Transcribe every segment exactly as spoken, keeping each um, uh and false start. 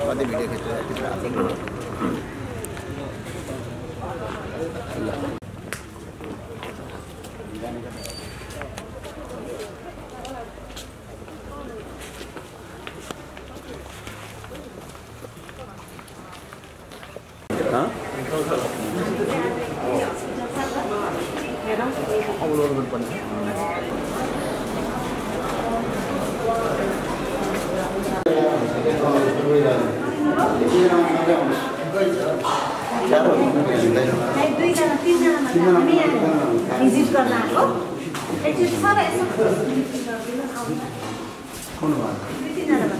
कति भिडियो खिच्नु त्यति अपलोड हाँ दुईजना तिनजना भिजिट गर्न आएको एकचोटि सबै यसो कौन बात दुई तिनजना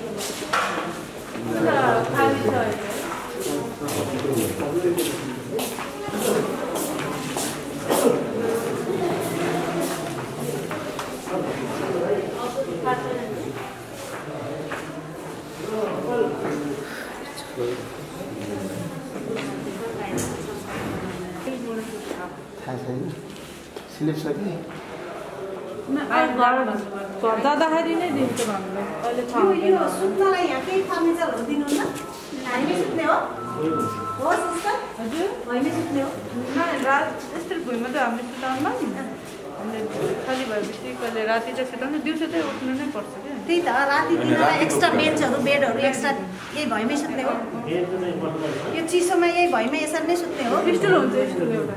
स्लिप छ कि जाँदाखेरि नै दिन्छु भन्नु अहिले छ यो सुत्नलाई यहाँ केही फर्निचरहरू दिनुहुन्न हामी सुत्ने हो हो सिस्टर हजुर हामी सुत्ने हो रात यस्तो भुइँमा त हामीले सुताउनु अनि खाली भएपछि कहिले राति चाहिँ सुताउनु दिउँसो चाहिँ उठ्नु नै पर्छ क्या त्यही त राति तिनीहरूलाई एक्स्ट्रा बेन्चहरू बेडहरू एक्स्ट्रा यही भएमै सुत्ने हो यो चिसोमा यही भएमै यसरी नै सुत्ने हो स्टुल हुन्छ स्टुल एउटा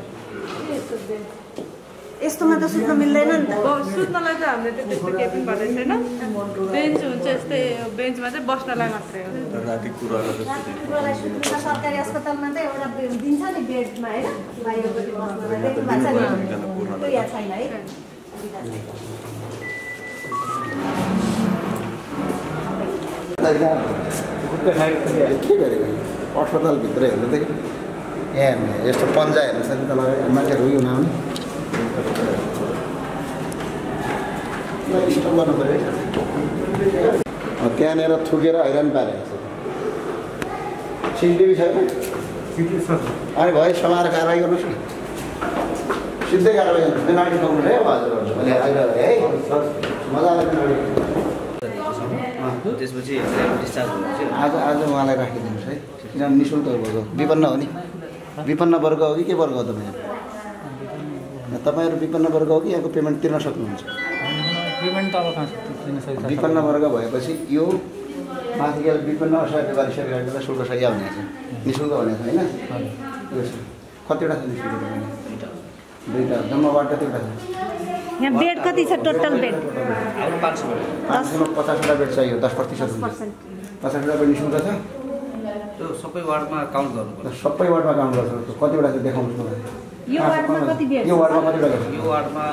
यस्तोमा त सुत्न मिल्दैन नि त सुत्नलाई चाहिँ हामीले त त्यस्तो केही पनि भएको छैन बेन्च हुन्छ यस्तै बेन्चमा चाहिँ बस्नलाई मात्रै हो राति कुरालाई सुत्नु त सरकारी अस्पतालमा चाहिँ एउटा दिन्छ नि बेडमा होइन बाहिरपट्टि बस्नलाई देख्नु भएको छ नि याद छैन है के गरेको अस्पतालभित्र हेर्नु त यहाँ यस्तो पन्जा हेर्नु छ नि त लगाएर मान्छेहरू उयो नआउने स्टप गर्नु पऱ्यो है त्यहाँनिर थुकेर हैरान पारेको छ सिसिटिभी छैन अनि भयो समाएर कारवाही गर्नुहोस् न सिधै कारवाही गर्नुहोस् नाडी पाउनु है अब हजुर मैले अहिले है मजाले त्यसपछि डिस्चार्ज हुन्छ आज आज उहाँलाई राखिदिनुहोस् है किनभने नि शुल्क वर्ग विपन्न हो नि विपन्न वर्ग हो कि के वर्ग हो तपाईँहरू तपाईँहरू विपन्न वर्ग हो कि यहाँको पेमेन्ट तिर्न सक्नुहुन्छ पेमेन्ट त अब कहाँ विपन्न वर्ग भएपछि यो माथिको विपन्न असहाय बालिसकेर शुल्क सही हुने छ नि शुल्क भनेको छ होइन यो छ कतिवटा छ नि शुल्क दुईवटा जम्मा वार्ड कतिवटा छ यहाँ बेड कति छ टोटल बेड पाँच सौ पाँच सौमा पचासवटा बेड चाहियो दस प्रतिशत पचासवटा बेड निःशुल्क छ त्यो सबै वार्डमा काउन्ट गर्नुपर्छ सबै वार्डमा काउन्ट गर्छ कतिवटा चाहिँ देखाउनुहोस् मलाई यो वार्डमा कति बेड यो वार्डमा कतिवटा छ यो वार्डमा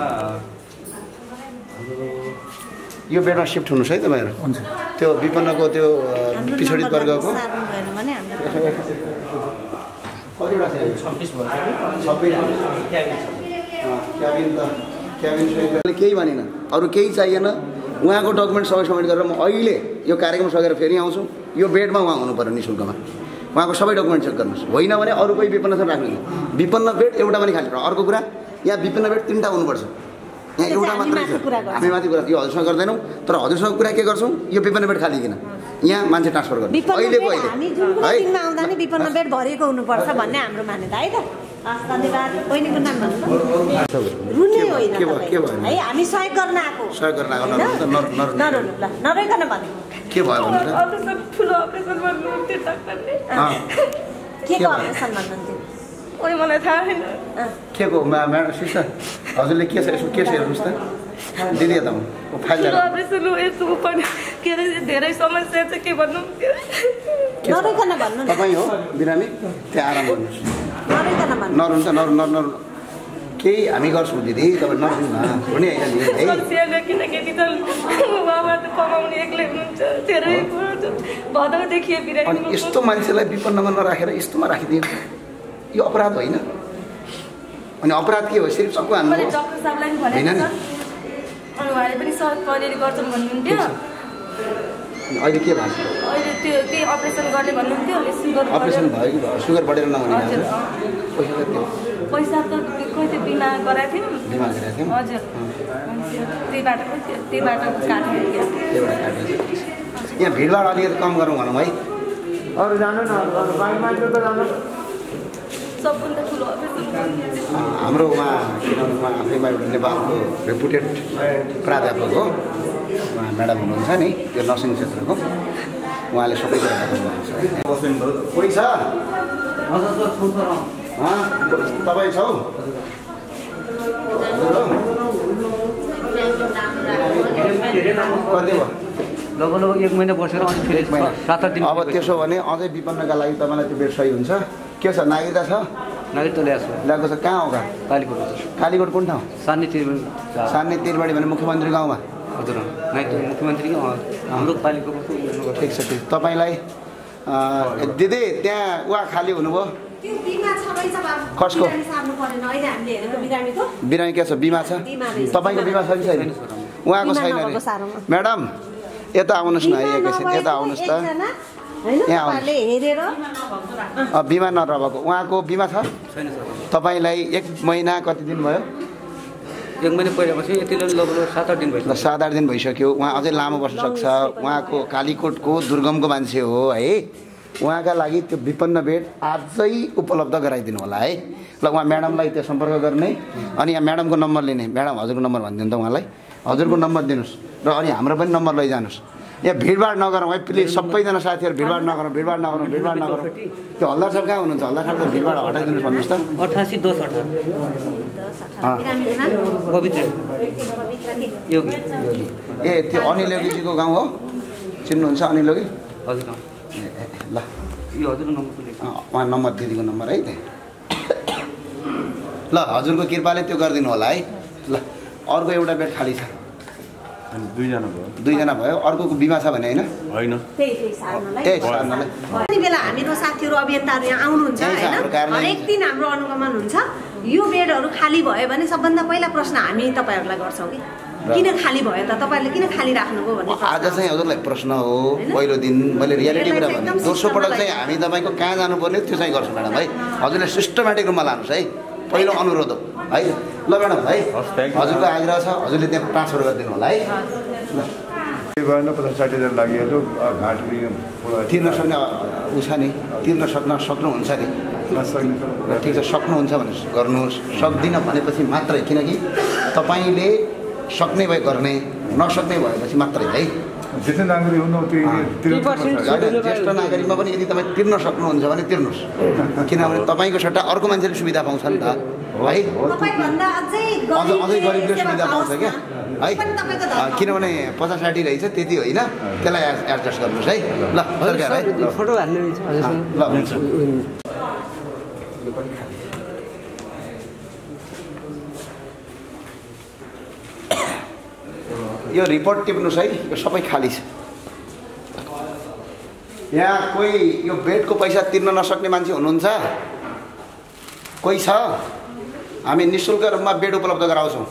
यो बेडमा सिफ्ट हुनुहोस् है तपाईँहरू हुन्छ त्यो विपन्नको त्यो पिछडित वर्गको कतिवटा छ छब्बिस भयो सबै क्याबिन त क्याबिन सहित केही भनेन अरू केही चाहिएन उहाँको डकुमेन्ट सबै सब्मिट गरेर म अहिले यो कार्यक्रम सकेर फेरि आउँछु यो बेडमा उहाँ हुनु पर्यो नि शुल्कमा उहाँको सबै डकुमेन्ट चेक गर्नुहोस् होइन भने अरू कोही विपन्न छ राख्नु विपन्न बेड एउटा पनि खाली अर्को कुरा यहाँ विपन्न बेड तिनवटा हुनुपर्छ यहाँ एउटा मात्रै छ हामी माथि कुरा यो हजुरसँग गर्दैनौँ तर हजुरसँग कुरा के गर्छौँ यो विपन्न बेड खाली किन यहाँ मान्छे ट्रान्सफर गर्नु अहिले आउँदा नि विपन्न बेड भरिएको हुनुपर्छ भन्ने हाम्रो मान्यता है त धन्यवाद बहिनीको नाम भन्नु रुने होइन है हामी सहयोग गर्न आएको सहयोग गर्न आएको नरुनु ल नरोइकन भन्नु के भयो भन्नु अपरेसन ठुलो अपरेसन गर्नुहुन्थ्यो डाक्टरले के को अपरेसन भन्नुहुन्थ्यो ओइ मलाई थाहा छैन के को म्याडम सिस्टर हजुरले के छ यसो के छ हेर्नुहोस् त दिदी यता म फाइल ठुलो अपरेसन हो यस्तो पनि के अरे धेरै समस्या छ के भन्नु नरोइकन भन्नु तपाईँ हो बिरामी त्यहाँ आराम गर्नुहोस् नरोइकन भन्नु नरुनु त नरु नरु नरु केही हामी गर्छौँ दिदी तपाईँ नरुनु न हुने होइन है किनकि त बाबा त कमाउने एक्लै हुनुहुन्छ धेरै भदौदेखि अनि यस्तो मान्छेलाई विपन्नमा नराखेर यस्तोमा राखिदियो यो अपराध होइन अनि अपराध के हो सिर्फ सबको हान्नु डाक्टर साहबलाई पनि भनेको छ अनि उहाँले पनि सहयोग परेर गर्छन् भन्नुहुन्थ्यो अहिले के भएको छ अहिले त्यो त्यही अपरेसन गर्ने भन्नुहुन्थ्यो अनि सुगर अपरेसन भयो कि भयो सुगर बढेर नहुने हजुर पैसा त्यो पैसा त खोइ त्यो बिमा गराएको थियौँ बिमा गरेको थियौँ हजुर त्यही बाटो त्यही बाटो काट्यो त्यहीबाट काट्यो यहाँ भिडभाड अलिकति कम गरौँ भनौँ है अरू जानु न अरू बाइक मान्छे त जानु सबभन्दा ठुलो अफिस हाम्रो उहाँ किनभने उहाँ आफैमा एउटा नेपालको रेपुटेड प्राध्यापक हो उहाँ म्याडम हुनुहुन्छ नि त्यो नर्सिङ क्षेत्रको उहाँले सबै कुरा गर्नुहुन्छ कोही छ तपाईँ छौ कति भयो लगभग लगभग एक महिना बसेर अनि फेरि एक महिना सात आठ दिन अब त्यसो भने अझै विपन्नका लागि तपाईँलाई त्यो बेड सही हुन्छ के छ नागरिकता छ नागरिकता ल्याएको छ ल्याएको छ कहाँ हो कालीकोट कालीकोट कुन ठाउँ सान्ने त्रिवेणी सान्ने त्रिवेणी भने मुख्यमन्त्री गाउँमा हजुर मुख्यमन्त्री हाम्रो पालिकाको ठिक छ ठिक तपाईँलाई दिदी त्यहाँ उहाँ खाली हुनुभयो कसको बिरामी के छ बिमा छ तपाईँको बिमा छ कि छैन उहाँको छैन अरे म्याडम यता आउनुहोस् न है एकैछिन यता आउनुहोस् त यहाँ आउनुहोस् बिमा नरहेको उहाँको बिमा छ तपाईँलाई एक महिना कति दिन भयो एक महिना पहिलापछि यति लगभग सात आठ दिन भइसक्यो सात आठ दिन भइसक्यो उहाँ अझै लामो बस्न सक्छ उहाँको कालीकोटको दुर्गमको मान्छे हो है उहाँका लागि त्यो विपन्न बेड आजै उपलब्ध गराइदिनु होला है ल उहाँ म्याडमलाई त्यो सम्पर्क गर्ने अनि यहाँ म्याडमको नम्बर लिने म्याडम हजुरको नम्बर भनिदिनु त उहाँलाई हजुरको नम्बर दिनुहोस् र अनि हाम्रो पनि नम्बर लैजानुहोस् यहाँ भिडभाड नगरौँ है प्लिज सबैजना साथीहरू भिडभाड नगरौँ भिडभाड नगरौँ भिडभाड नगरौँ त्यो हल्दार सर कहाँ हुनुहुन्छ हल्दार सरको भिडभाड हटाइदिनुहोस् भन्नुहोस् त अठासी दस अठार पवित्र योगी ए त्यो अनिल योगीजीको गाउँ हो चिन्नुहुन्छ अनिल योगी हजुर ल यो हजुरको नम्बर उहाँ नम्बर दिदीको नम्बर है त्यहाँ ल हजुरको कृपाले त्यो गरिदिनु होला है ल अर्को एउटा बेड खाली छ दुईजना भयो दुईजना भयो अर्कोको बिमा छ भने होइन त्यही कति बेला हामीको साथीहरू अभियन्ताहरू यहाँ आउनुहुन्छ होइन हरेक दिन हाम्रो अनुगमन हुन्छ यो बेडहरू खाली भयो भने सबभन्दा पहिला प्रश्न हामी तपाईँहरूलाई गर्छौँ कि किन खाली भयो त तपाईँहरूले किन खाली राख्नुभयो भन्ने आज चाहिँ हजुरलाई प्रश्न हो पहिलो दिन मैले रियालिटी कुरा भने दोस्रो पटक चाहिँ हामी तपाईँको कहाँ जानुपर्ने त्यो चाहिँ गर्छौँ म्याडम है हजुरले सिस्टमेटिक रूपमा लानुहोस् है पहिलो अनुरोध हो है ल म्याडम है हजुरको आग्रह छ हजुरले त्यहाँ ट्रान्सफर गरिदिनु होला है भएन पचास साठी हजार लागि घाट तिर्न सक्ने उ छ नि तिर्न सक्न सक्नुहुन्छ नि ठिक छ सक्नुहुन्छ भने गर्नुहोस् सक्दिनँ भनेपछि मात्रै किनकि तपाईँले सक्ने भए गर्ने नसक्ने भएपछि मात्रै है ज्येष्ठ नागरिक हुनु ज्येष्ठ नागरिकमा पनि यदि तपाईँ तिर्न सक्नुहुन्छ भने तिर्नुहोस् किनभने तपाईँको सट्टा अर्को मान्छेले सुविधा पाउँछ नि त है अझ अझै गरिबले सुविधा पाउँछ क्या है किनभने पचास साठी रहेछ त्यति होइन त्यसलाई एडजस्ट गर्नुहोस् है ल सरकार है फोटो हाल्नु ल हुन्छ यो रिपोर्ट टिप्नुहोस् है यो सबै खाली छ यहाँ कोही यो बेडको पैसा तिर्न नसक्ने मान्छे हुनुहुन्छ कोही छ हामी निःशुल्क रूपमा बेड उपलब्ध गराउँछौँ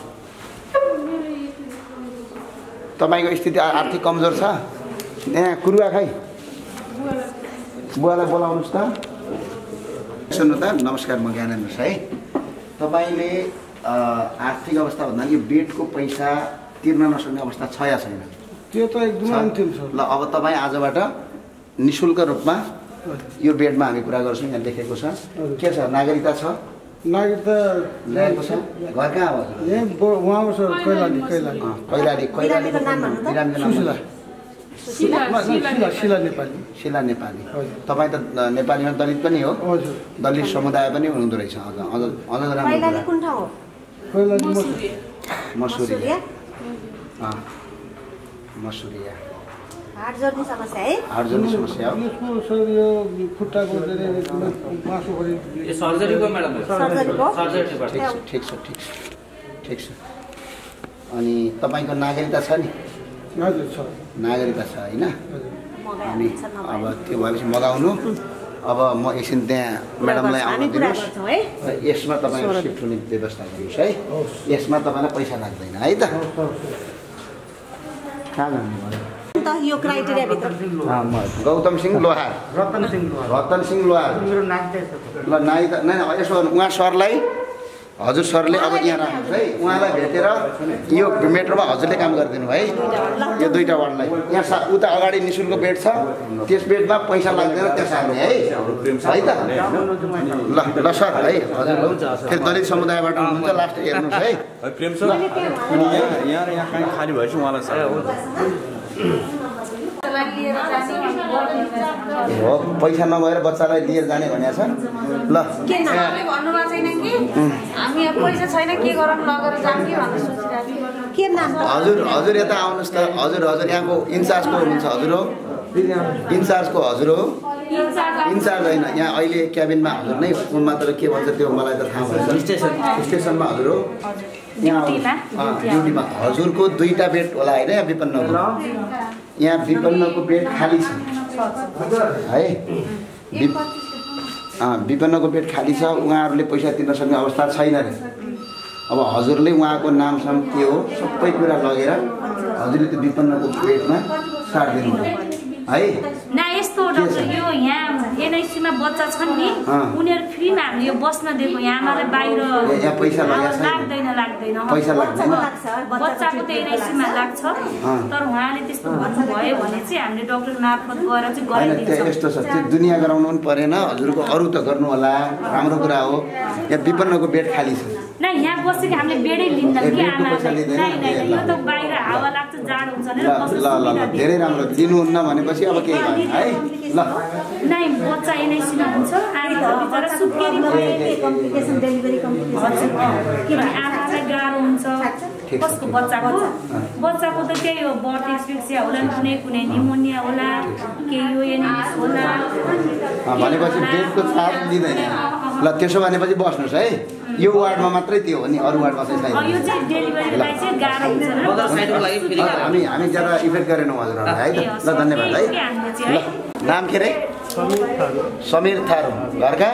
तपाईँको स्थिति आर्थिक कमजोर छ यहाँ कुरुवा खाइ बुवालाई बोलाउनुहोस् त सुन्नु त नमस्कार म ज्ञानेन्द्र है तपाईँले आर्थिक अवस्था भन्दा यो बेडको पैसा तिर्न नसक्ने अवस्था छ या छैन त्यो त एकदमै अन्तिम छ ल अब तपाईँ आजबाट निःशुल्क रूपमा यो बेडमा हामी कुरा गर्छौँ यहाँ लेखेको छ के छ नागरिकता छ नागरिकता ल्याएको छ घर कहाँ हो यहाँ उहाँको छ कैलाली कैलाली कैलाली कैलालीको सुशीला शिला नेपाली शिला नेपाली तपाईँ त नेपालीमा दलित पनि हो हजुर दलित समुदाय पनि हुनुहुँदो रहेछ अझ अझ अझ राम्रो कुन ठाउँ हो कैलाली मसुरिया मसुरिया हाट जोड्ने समस्या है हाट जोड्ने समस्या हो यसको सर यो खुट्टाको मासु परि यो सर्जरीको म्याडम सर्जरीको ठिक छ ठिक छ ठिक छ ठिक छ अनि तपाईँको नागरिकता छ नि हजुर छ नागरिकता छ होइन अनि अब त्यो भएपछि मगाउनु अब म एकछिन त्यहाँ म्याडमलाई आउनु दिनुहोस् यसमा तपाईँ सिफ्ट हुने व्यवस्था गर्नुहोस् है यसमा तपाईँलाई पैसा लाग्दैन है त कहाँ जानु यो क्राइटेरिया भित्र गौतम सिंह लोहार रतन सिंह रतन सिंह लोहार मेरो नागरिकता ल नाइ त नै यसो उहाँ सरलाई हजुर सरले अब यहाँ राख्नुहोस् है, उहाँलाई भेटेर यो मेट्रोमा हजुरले काम गरिदिनु है यो दुईवटा वार्डलाई। यहाँ सा उता अगाडि नि शुल्क बेड छ, त्यस बेडमा पैसा लाग्दैन त्यस हाल्ने है है त। ल ल सर है हजुर फेरि दलित समुदायबाट हुनुहुन्छ लास्ट हेर्नुहोस् है प्रेम सर। यहाँ यहाँ यहाँ कहीँ खाली भएपछि उहाँलाई सर हो पैसा नभएर बच्चालाई लिएर जाने भनेको छ। ल भन्नुभएको छैन कि हामी पैसा छैन के गरौँ लगेर जाऊँ कि भनेर सोचिरहेको के नाम हजुर हजुर यता आउनुहोस् त हजुर हजुर यहाँको इन्चार्जको हुनुहुन्छ हजुर हो इन्चार्जको हजुर हो इन्चार्ज होइन यहाँ अहिले क्याबिनमा हजुर नै फोनमा तर के भन्छ त्यो मलाई त थाहा भएन स्टेसन स्टेसनमा हजुर हो यहाँ ड्युटीमा हजुरको दुईवटा बेड होला होइन यहाँ विपन्नको यहाँ विपन्नको बेड खाली छ है विपन्नको बेड खाली छ उहाँहरूले पैसा तिर्न सक्ने अवस्था छैन अरे। अब हजुरले उहाँको नामसम के हो सबै कुरा लगेर हजुरले त्यो विपन्नको बेडमा सारिदिनु है। न यस्तो डाक्टर यो यहाँ एनआइसीमा बच्चा छन् नि उनीहरू फ्रीमा हामीले यो बस्न दिएको यहाँ आमाले बाहिर यहाँ पैसा लाग्दैन लाग्दैन पैसा लाग्दैन बच्चाको त एनआइसीमा लाग्छ तर उहाँले त्यस्तो भन्नुभयो भने चाहिँ हामीले डक्टर मार्फत गएर चाहिँ गराइदिन्छौँ। यस्तो छ त्यो दुनियाँ गराउनु पनि परेन हजुरको अरू त गर्नु होला राम्रो कुरा हो। यहाँ विपन्नको बेड खाली छ न यहाँ बसेको हामीले बेडै लिँदैन कि आमाले यो त बाहिर हावा लाग्छ जाडो हुन्छ भनेर बस्नु ल ल धेरै राम्रो लिनुहुन्न भनेपछि अब केही भएन है। ल नै बच्चा एनआइसीमा हुन्छ आमा बिचरा सुत्केरी कम्प्लिकेसन डेलिभरी कम्प्लिकेसन किनभने आमालाई गाह्रो हुन्छ कसको बच्चाको बच्चाको त त्यही हो बर्थ एक्सपेक्सिया होला कुनै कुनै निमोनिया होला केही यो एनिमिस होला भनेपछि बेडको चार्ज लिँदैन। ल त्यसो भनेपछि बस्नुहोस् है यो वार्डमा मात्रै त्यो हो नि अरू वार्डमा चाहिँ छैन। यो चाहिँ डेलिभरीलाई चाहिँ गाह्रो हुन्छ हामी हामी ज्यादा इफेक्ट गरेनौँ हजुरहरूलाई है त। ल धन्यवाद है। ल नाम के अरे समीर थारू घरका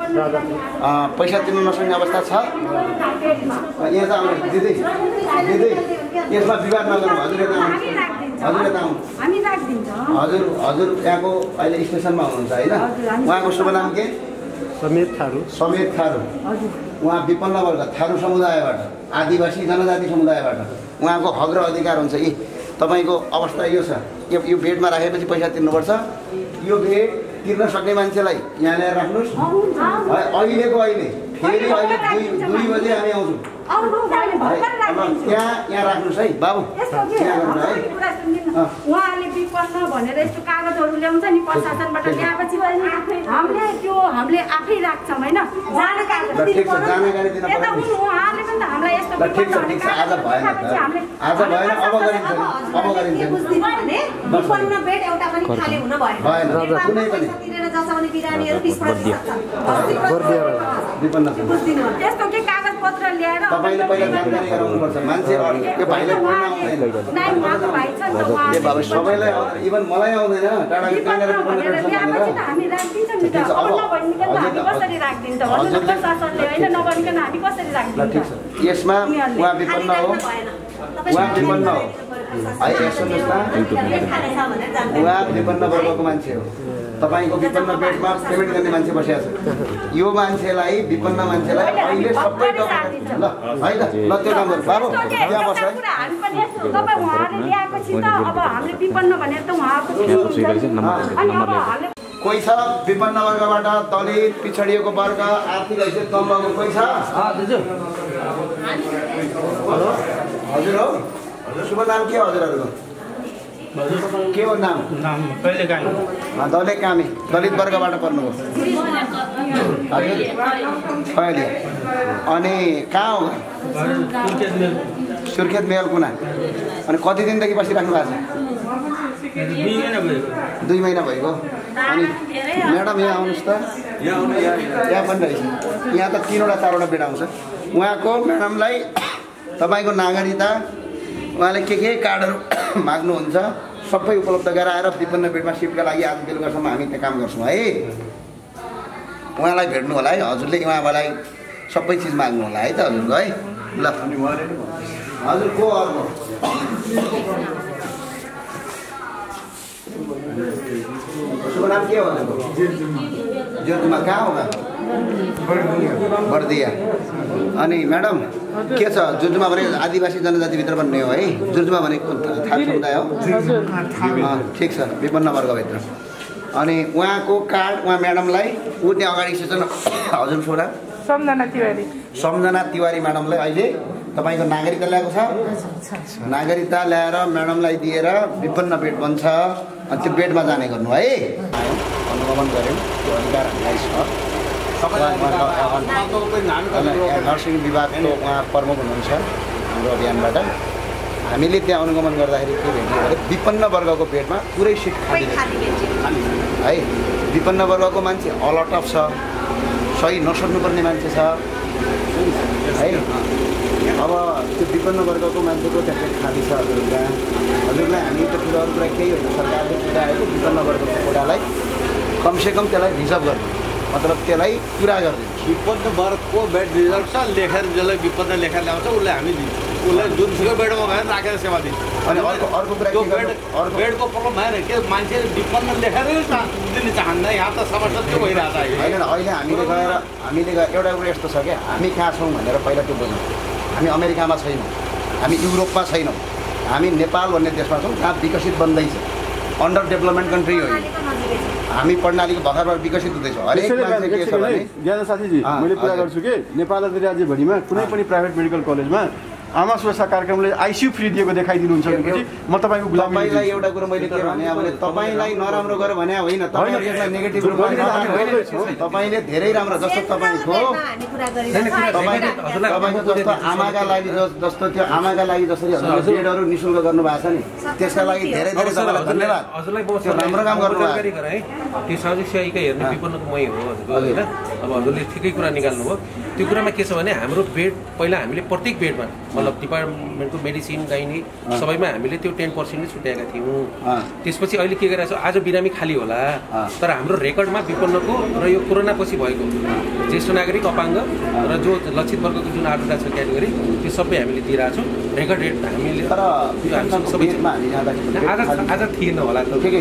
पैसा तिर्नु नसक्ने अवस्था छ यहाँ त आउनु दिदी दिदी यसमा विवाद नगर्नु हजुर यता आउनु हजुर यता आउनु हजुर हजुर यहाँको अहिले स्टेसनमा हुनुहुन्छ होइन उहाँको शुभ नाम के समीर थारू समीर थारू उहाँ विपन्न वर्ग थारू समुदायबाट आदिवासी जनजाति समुदायबाट उहाँको हक र अधिकार हुन्छ। यी तपाईँको अवस्था यो छ यो यो बेडमा राखेपछि पैसा तिर्नुपर्छ। यो बेड तिर्न सक्ने मान्छेलाई यहाँ ल्याएर राख्नुहोस् अहिलेको अहिले फेरि अहिले दुई दुई बजे हामी आउँछौँ त्यहाँ यहाँ राख्नुहोस् है बाबु त्यहाँ गर्नु है। उहाँले विपन्न भनेर यस्तो कागजहरू ल्याउँछ नि प्रशासनबाट ल्याएपछि हामीले त्यो हामीले आफै राख्छौँ होइन जानकारी ठिक छ जानकारी दिन पर्छ। उहाँले पनि त हामीलाई यस्तो ठिक छ ठिक छ आज भएन आज भएन अब गरिन्छ अब गरिन्छ विपन्न बेड एउटा पनि खाली हुन भएन भएन कुनै पनि तिरेर जस भने बिरामीहरू बीस प्रतिशत छन् विपन्न त्यस्तो के कागज पत्र ल्याएर तपाईँले पहिला जानकारी गराउनुपर्छ मान्छे यो भाइलाई बोल्न आउँदैन नाइ उहाँको भाइ छ नि त उहाँ ए बाबु सबैलाई इभन मलाई आउँदैन टाढाको कहाँनिर विपन्न बेड छ भनेर हामी राखिदिन्छौँ नि त अब नभनिकन हामी कसरी राखिदिन्छ भन्नु त प्रशासनले होइन नभनिकन हामी कसरी राखिदिन्छ। ठिक छ यसमा उहाँ विपन्न हो उहाँ विपन्न हो है सुन्नुहोस् न उहाँ विपन्न वर्गको मान्छे हो तपाईँको विपन्न बेडमा पेमेन्ट गर्ने मान्छे बसेको छ यो मान्छेलाई विपन्न मान्छेलाई अहिले सबै डकुमेन्ट ल है त ल त्यो काम गर्नु बाबु त्यहाँ बस्छ है तपाईँ उहाँले ल्याएपछि त अब हामीले विपन्न भनेर त उहाँको अनि अब हामीले कोही छ विपन्न वर्गबाट दलित पिछडिएको वर्ग आर्थिक हैसियत कम भएको कोही छ हेलो हजुर हो शुभ नाम के हो हजुरहरूको के हो नाम नाम कहिले कामी दले कामी दलित वर्गबाट पर्नुभयो हजुर कहिले अनि कहाँ हो सुर्खेत मेल कुना अनि कति दिनदेखि बसिराख्नु भएको छ दुई महिना भएको अनि म्याडम यहाँ आउनुहोस् त यहाँ पनि रहेछ यहाँ त तिनवटा चारवटा बेड आउँछ उहाँको म्याडमलाई तपाईँको नागरिकता उहाँले के के कार्डहरू माग्नुहुन्छ सबै उपलब्ध गराएर विपन्न बेडमा सिफ्टका लागि आज बेलुकासम्म हामी त्यहाँ काम गर्छौँ है। उहाँलाई भेट्नु होला है हजुरले उहाँलाई सबै चिज माग्नु होला है त हजुरको है। ल हजुर को अर्को शुभ नाम के हो हजुरको ज्योतिमा कहाँ हो बर्दिया। अनि म्याडम के छ जुर्जुमा भने आदिवासी जनजातिभित्र भन्ने हो है? जुर्जुमा भने थाहा समुदाय हो? ठिक छ, विपन्न वर्गभित्र। अनि उहाँको कार्ड उहाँ म्याडमलाई ऊ त्यहाँ अगाडि सिस्टम हजुर छोरा सम्झना तिवारी सम्झना तिवारी म्याडमलाई अहिले तपाईँको नागरिकता ल्याएको छ। नागरिकता ल्याएर म्याडमलाई दिएर विपन्न बेड बन्छ। अनि त्यो बेडमा जाने गर्नु है। अनुगमन गऱ्यौँ, त्यो अधिकार हामीलाई छ। नर्सिङ विभागको उहाँ प्रमुख हुनुहुन्छ हाम्रो अभियानबाट। हामीले त्यहाँ अनुगमन गर्दाखेरि के भेट्यो भने विपन्न वर्गको बेडमा पुरै सिट खाली है। विपन्न वर्गको मान्छे अलर्ट अफ छ, सही नसक्नुपर्ने मान्छे छ है। अब त्यो विपन्न वर्गको मान्छेको त्यहाँ खाली छ हजुरलाई हजुरलाई हामी त ठुलो अरू कुरा केही होइन। सरकारले कुरा आएको विपन्न वर्गको कोटालाई कमसेकम त्यसलाई रिजर्भ गर्नु, मतलब त्यसलाई पुरा गरिदिनु। विपन्न वर्गको बेड रिजर्भ छ, लेखेर जसलाई विपन्न लेखेर ल्याउँछ उसलाई हामी दिन्छौँ। उसलाई जुनसुकै बेडमा गएर राखेर सेवा दिन्छौँ। अनि अर्को अर्को कुरा त्यो बेड अर्को बेडको प्रब्लम भएन के मान्छेले विपन्न लेखेरै दिनु चाहन्न। यहाँ त समस्या त्यो भइरहेको छ अहिले। होइन अहिले हामीले गएर हामीले गएर एउटा कुरा यस्तो छ क्या, हामी कहाँ छौँ भनेर पहिला त्यो बुझौँ। हामी अमेरिकामा छैनौँ, हामी युरोपमा छैनौँ, हामी नेपाल भन्ने देशमा छौँ जहाँ विकसित बन्दैछ। अन्डर डेभलपमेन्ट कन्ट्री हो। हामी प्रणालीको भर्खर विकसित हुँदैछौँ। हरेक मान्छे के छ भने ज्ञान साथीजी मैले कुरा गर्छु कि नेपाल आदि राज्यभरिमा कुनै पनि प्राइभेट मेडिकल कलेजमा आमा सुरक्षा कार्यक्रमले आइसियु फ्री दिएको देखाइदिनुहुन्छ भनेपछि म तपाईँको गुलामी। तपाईँलाई एउटा कुरो मैले के भने भने तपाईँलाई नराम्रो गरेँ भने होइन, तपाईँले यसलाई नेगेटिभ रूपमा तपाईँले धेरै राम्रो जस्तो तपाईँको तपाईँको जस्तो आमाका लागि जस्तो त्यो आमाका लागि जसरी बेडहरू नि शुल्क गर्नुभएको छ नि त्यसका लागि धेरै धेरै तपाईँलाई धन्यवाद। हजुरलाई त्यो राम्रो काम गर्नुभएको है। त्यो सामाजिक सेवाकै हेर्ने विपन्नको मै हो हजुरको होइन। अब हजुरले ठिकै कुरा निकाल्नु भयो। त्यो कुरामा के छ भने हाम्रो बेड पहिला हामीले प्रत्येक बेडमा मतलब डिपार्टमेन्टको मेडिसिन गाइने सबैमा हामीले त्यो टेन पर्सेन्टै छुट्याएका थियौँ। त्यसपछि अहिले के गरिरहेको छ, आज बिरामी खाली होला तर हाम्रो रेकर्डमा विपन्नको र यो कोरोना पछि भएको ज्येष्ठ नागरिक अपाङ्ग र जो लक्षित वर्गको जुन आठवटा छ क्याटेगोरी त्यो सबै हामीले दिइरहेको छौँ। रेकर्ड रेट हामीले तर सबै आज आज थिएन होला।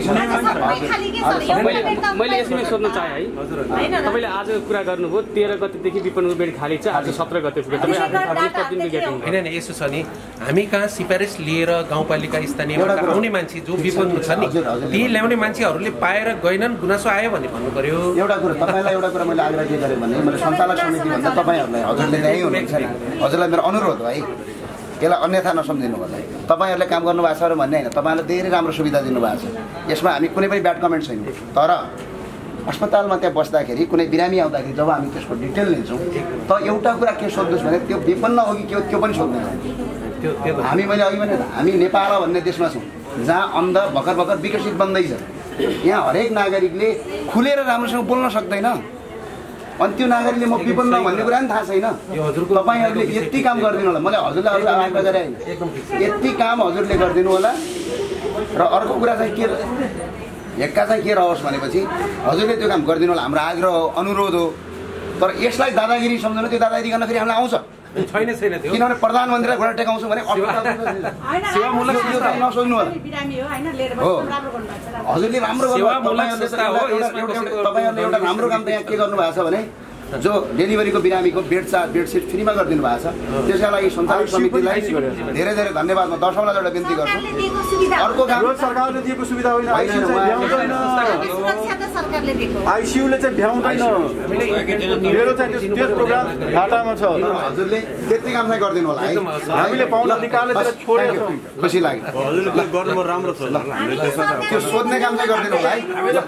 मैले यसमै सोध्न चाहेँ है हजुर, तपाईँले आज कुरा गर्नुभयो तेह्र गतेदेखि विपन्नको बेड खाली छ, आज सत्र गते पुग्यो। होइन यसो छ नि, हामी कहाँ सिफारिस लिएर गाउँपालिका स्थानीयबाट आउने मान्छे जो विपन्न छ नि ती ल्याउने मान्छेहरूले पाएर गएनन्, गुनासो आयो भने भन्नु पर्यो। एउटा कुरा तपाईँलाई एउटा कुरा मैले आग्रह के गरेँ भने मैले सञ्चालक समिति भन्दा तपाईँहरूलाई हजुरले ल्याइ हुनुहुन्छ नि, हजुरलाई मेरो अनुरोध हो है, यसलाई अन्यथा नसम्झिनु होला। तपाईँहरूले काम गर्नुभएको छ र भन्ने होइन, तपाईँहरूले धेरै राम्रो सुविधा दिनुभएको छ, यसमा हामी कुनै पनि ब्याड कमेन्ट छैन। तर अस्पतालमा त्यहाँ बस्दाखेरि कुनै बिरामी आउँदाखेरि जब हामी त्यसको डिटेल लिन्छौँ त एउटा कुरा के सोध्नुहोस् भने त्यो विपन्न हो कि के हो त्यो पनि सोध्नुहुन्छ। हामी मैले अघि भने हामी नेपाल भन्ने देशमा छौँ जहाँ अन्ध भर्खर भर्खर विकसित बन्दैछ। यहाँ हरेक नागरिकले खुलेर राम्रोसँग बोल्न सक्दैन। अनि त्यो नागरिकले म विपन्न भन्ने कुरा पनि थाहा छैन। तपाईँहरूले यति काम गरिदिनु होला, मैले हजुरलाई अरू आग्रह गरेँ होइन, यति काम हजुरले गरिदिनु होला। र अर्को कुरा चाहिँ के हेक्का चाहिँ के रहोस् भनेपछि हजुरले त्यो काम गरिदिनु होला, हाम्रो आग्रह हो, अनुरोध हो। तर यसलाई दादागिरी सम्झनु, त्यो दादागिरी गर्न फेरि हामीलाई आउँछ छैन छैन त्यो। किनभने प्रधानमन्त्रीलाई घोडा टेकाउँछु भने सेवामूलक नसोच्नु होला हो। हजुरले राम्रो तपाईँहरूले एउटा राम्रो काम त यहाँ के गर्नुभएको छ भने जो डेलिभरीको बिरामीको बेड चार्ज बेडसिट फ्रीमा गरिदिनु भएको छ, त्यसका लागि सञ्चालक समितिलाई धेरै धेरै धन्यवाद। म दर्शकलाई एउटा बिन्ती गर्छु। अर्को काम सरकारले दिएको सुविधा होइन, आइसियुले चाहिँ भ्याउँदैन। मेरो चाहिँ त्यो प्रोग्राम घाटामा छ। हजुरले त्यति काम चाहिँ गरिदिनु होला है, हामीले पाउन अधिकारले त्यसलाई छोडेको खुसी लाग्यो। हजुरले गर्नु राम्रो छ, त्यो सोध्ने काम चाहिँ गरिदिनु होला है।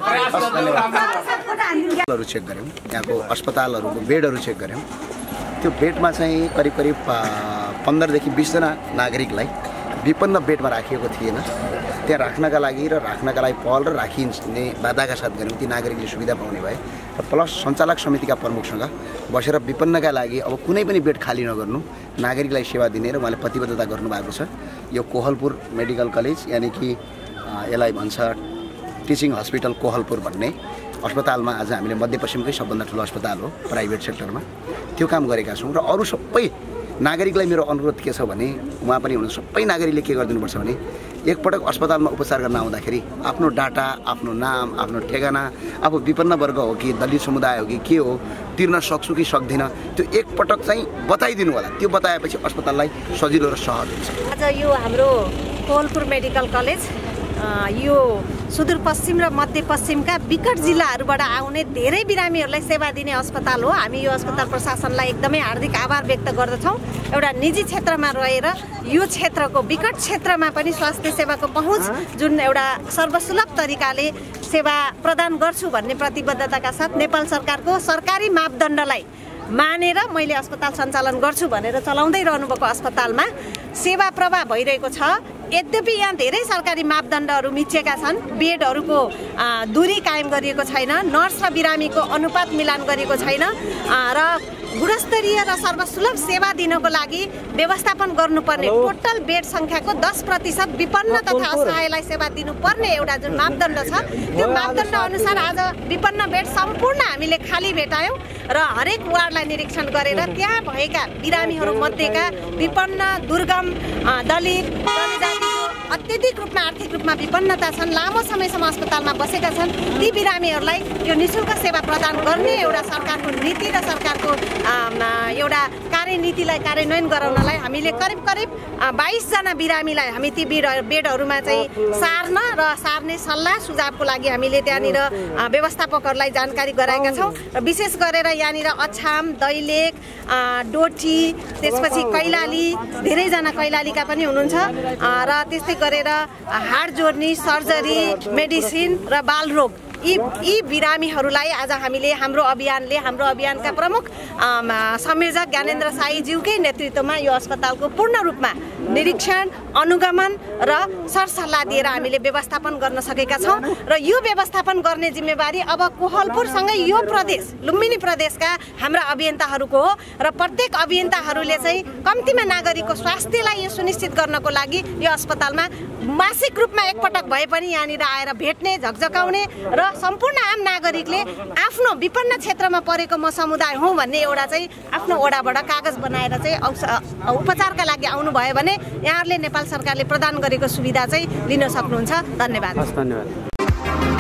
हरू चेक गऱ्यौँ, यहाँको अस्पतालहरूको बेडहरू चेक गऱ्यौँ। त्यो बेडमा चाहिँ करिब करिब पन्ध्रदेखि बिसजना नागरिकलाई विपन्न बेडमा राखिएको थिएन। त्यहाँ राख्नका लागि र राख्नका लागि पहल र राखिने बाधाका साथ गऱ्यौँ, ती नागरिकले सुविधा पाउने भए। र प्लस सञ्चालक समितिका प्रमुखसँग बसेर विपन्नका लागि अब कुनै पनि बेड खाली नगर्नु, नागरिकलाई सेवा दिने र उहाँले प्रतिबद्धता गर्नुभएको छ। यो कोहलपुर मेडिकल कलेज यानि कि यसलाई भन्छ टिचिङ हस्पिटल कोहलपुर भन्ने अस्पतालमा आज हामीले मध्यपश्चिमकै सबभन्दा ठुलो अस्पताल हो प्राइभेट सेक्टरमा, त्यो काम गरेका छौँ। र अरू सबै नागरिकलाई मेरो अनुरोध के छ भने उहाँ पनि हुनुहुन्छ, सबै नागरिकले के गरिदिनुपर्छ भने एकपटक अस्पतालमा उपचार गर्न आउँदाखेरि आफ्नो डाटा, आफ्नो नाम, आफ्नो ठेगाना, आफू विपन्न वर्ग हो कि दलित समुदाय हो कि के हो तिर्न सक्छु कि सक्दिनँ त्यो एकपटक चाहिँ बताइदिनु होला। त्यो बताएपछि अस्पताललाई सजिलो र सहज हुन्छ। आज यो हाम्रो कोहलपुर मेडिकल कलेज यो सुदूरपश्चिम र मध्यपश्चिमका विकट जिल्लाहरूबाट आउने धेरै बिरामीहरूलाई सेवा दिने अस्पताल हो। हामी यो अस्पताल प्रशासनलाई एकदमै हार्दिक आभार व्यक्त गर्दछौँ। एउटा निजी क्षेत्रमा रहेर यो क्षेत्रको विकट क्षेत्रमा पनि स्वास्थ्य सेवाको पहुँच जुन एउटा सर्वसुलभ तरिकाले सेवा प्रदान गर्छु भन्ने प्रतिबद्धताका साथ नेपाल सरकारको सरकारी मापदण्डलाई मानेर मैले अस्पताल सञ्चालन गर्छु भनेर चलाउँदै रहनुभएको अस्पतालमा सेवा प्रवाह भइरहेको छ। यद्यपि यहाँ धेरै सरकारी मापदण्डहरू मिचिएका छन्। बेडहरूको दूरी कायम गरिएको छैन, नर्स र बिरामीको अनुपात मिलान गरिएको छैन र गुणस्तरीय र सर्वसुलभ सेवा दिनको लागि व्यवस्थापन गर्नुपर्ने टोटल बेड सङ्ख्याको दस प्रतिशत विपन्न तथा असहायलाई सेवा दिनुपर्ने एउटा जुन मापदण्ड छ त्यो मापदण्ड अनुसार आज विपन्न बेड सम्पूर्ण हामीले खाली भेटायौँ र हरेक वार्डलाई निरीक्षण गरेर त्यहाँ भएका बिरामीहरू मध्येका विपन्न, दुर्गम, दलित, जनजातिको अत्यधिक रूपमा आर्थिक रूपमा विपन्नता छन्, लामो समयसम्म अस्पतालमा बसेका छन्, ती बिरामीहरूलाई यो निःशुल्क सेवा प्रदान गर्ने एउटा सरकारको नीति र सरकारको एउटा कार्यनीतिलाई कार्यान्वयन गराउनलाई हामीले करिब करिब बाइसजना बिरामीलाई हामी ती बेड बेडहरूमा चाहिँ सार्न र सार्ने सल्लाह सुझावको लागि हामीले त्यहाँनिर व्यवस्थापकहरूलाई जानकारी गराएका छौँ। र विशेष गरेर यहाँनिर अछाम, दैलेख, डोटी, त्यसपछि कैलाली धेरैजना कैलालीका पनि हुनुहुन्छ र त्यस्तै गरेर हाड जोड्ने, सर्जरी, मेडिसिन र बालरोग यी यी बिरामीहरूलाई आज हामीले हाम्रो अभियानले हाम्रो अभियानका प्रमुख संयोजक ज्ञानेन्द्र साईज्यूकै नेतृत्वमा यो अस्पतालको पूर्ण रूपमा निरीक्षण, अनुगमन र सरसल्लाह दिएर हामीले व्यवस्थापन गर्न सकेका छौँ र यो व्यवस्थापन गर्ने जिम्मेवारी अब कोहलपुरसँगै यो प्रदेश लुम्बिनी प्रदेशका हाम्रा अभियन्ताहरूको हो र प्रत्येक अभियन्ताहरूले चाहिँ कम्तीमा नागरिकको स्वास्थ्यलाई यो सुनिश्चित गर्नको लागि यो अस्पतालमा मासिक रूपमा एकपटक भए पनि यहाँनिर आएर भेट्ने, झकझकाउने र सम्पूर्ण आम नागरिकले आफ्नो विपन्न क्षेत्रमा परेको म समुदाय हुँ भन्ने एउटा चाहिँ आफ्नो ओडाबाट कागज बनाएर चाहिँ उपचारका लागि आउनुभयो भने यहाँहरूले नेपाल सरकारले प्रदान गरेको सुविधा चाहिँ लिन सक्नुहुन्छ। धन्यवाद। धन्यवाद।